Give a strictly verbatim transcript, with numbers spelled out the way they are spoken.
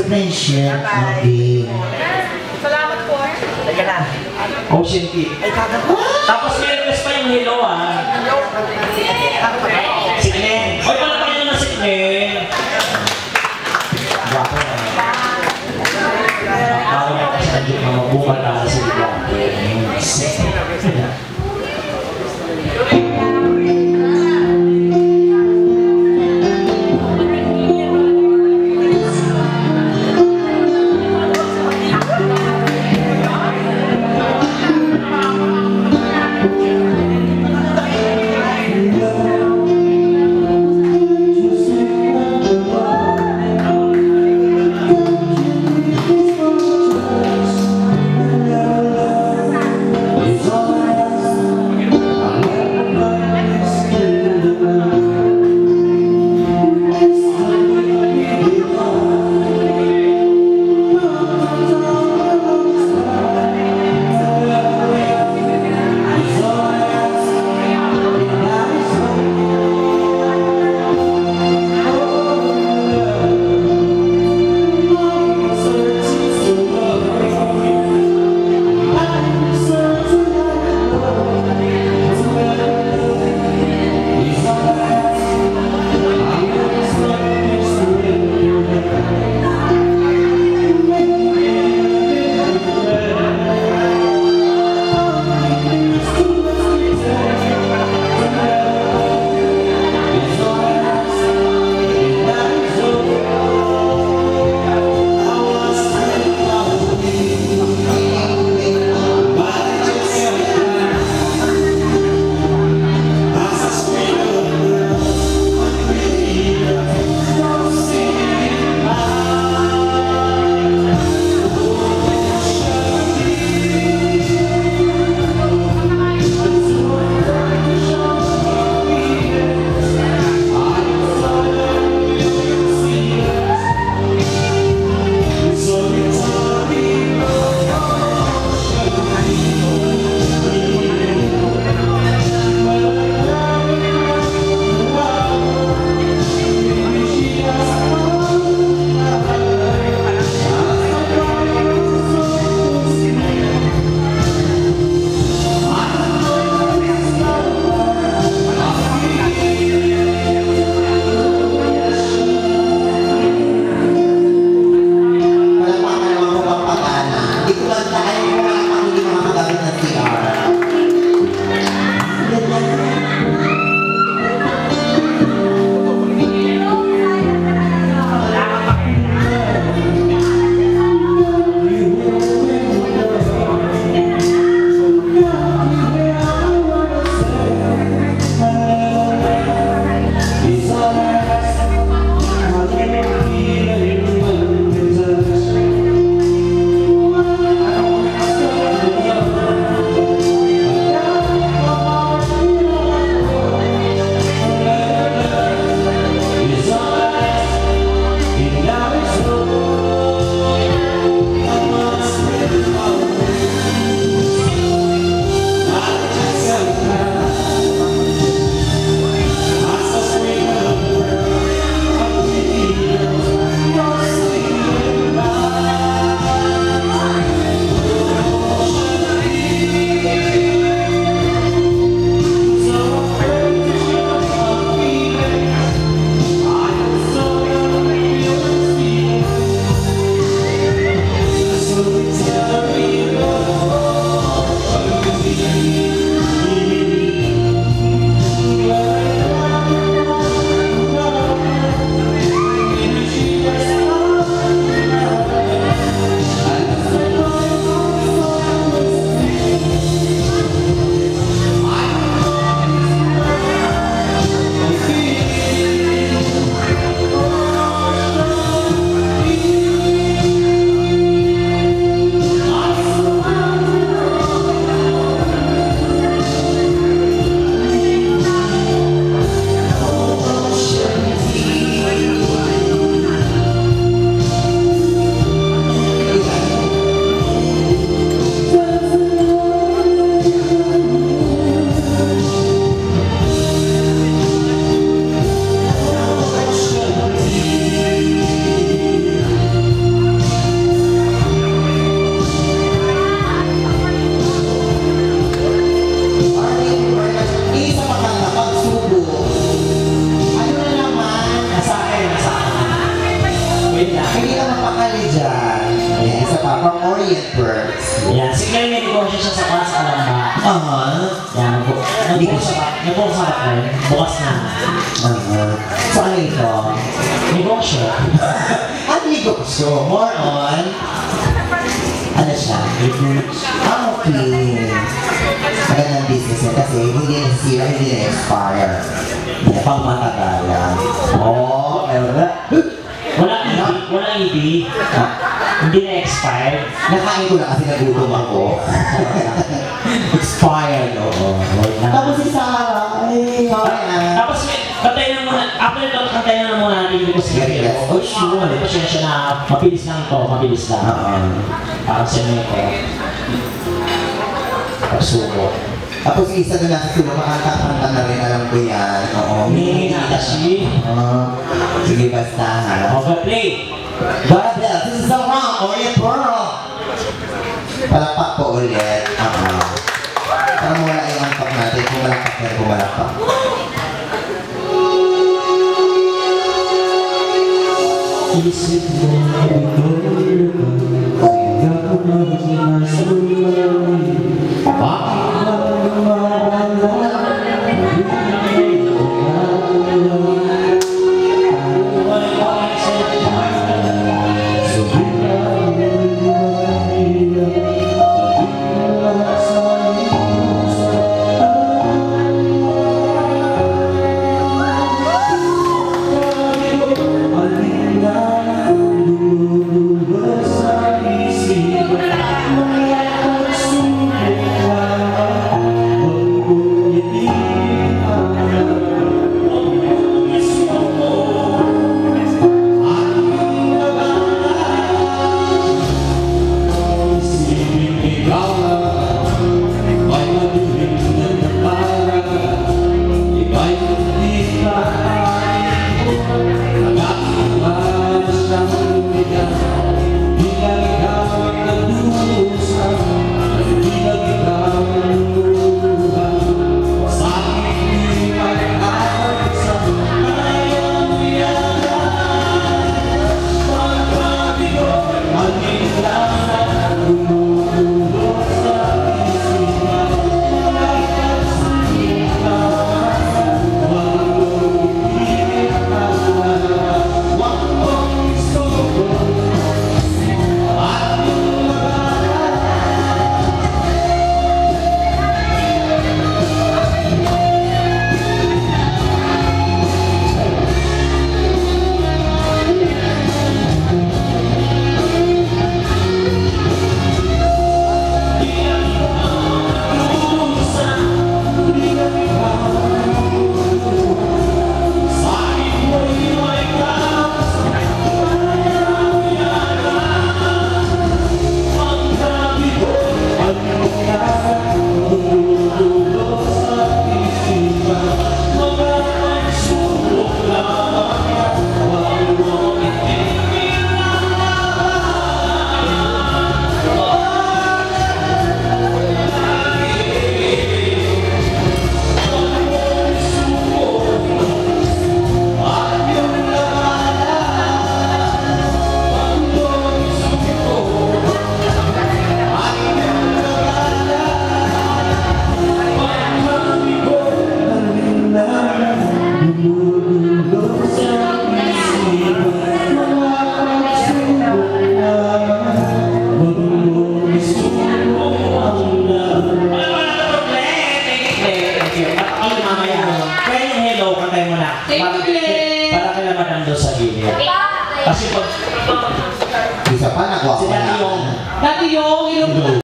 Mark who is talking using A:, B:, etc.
A: Sa friendship. Okay.
B: Salamat po.
C: Teka na. Ocean Key. Ay, kagat. Tapos may request pa yung hello, ah.
B: Hello.
C: Si Glenn. Oy, pala pa kayo na si Glenn. Bako na. Bako na kasi nandiyo na mabuka na si Glenn.
A: Hindi ka mapakali dyan. Yan, isa pa, from Orient Works.
C: Yan, si Claire may negosyo siya sa class, alam ba?
A: Aha.
C: Yan, hindi ko sa May po sa bakal, bukas na.
A: Aha. Saan ito?
C: Negosyo.
A: Ang negosyo, more on, ano siya? Ah, okay. Magandang business yan kasi hindi na sira, hindi na expire. Hindi na pang matagalan. Oh, meron na.
C: Walang ibig, walang ibig. Hindi na expired.
A: Nakain ko na kasi nagutom ako. Expired, oo. Tapos si Sarah, ay, sorry ah.
C: Tapos, kantay na muna, after ito, kantay na muna natin yung kasi
A: Yes, yes.
C: oh, sure. Pasensya na, mabilis lang to, mabilis lang.
A: Oo.
C: Parang sa mga ko. Pagsuko.
A: Tapos yung isa doon nasa sulong, makakakanta na rin, alam ko yan. Oo.
C: Hindi na kasi.
A: Oo. Sige, basta ha.
C: Okay, play.
A: God bless. This is the wrong Orient World. Palakpak po ulit. Oo. Para mawala yung antok natin. Pumalakpak yan, pumalakpak.
C: Isip mo ito, kaya ko na sinasabi. Bakit na lumawala?
A: Isa pa, nakuha ko
C: Si
A: na.
C: Dati yung
B: Dati yung ilong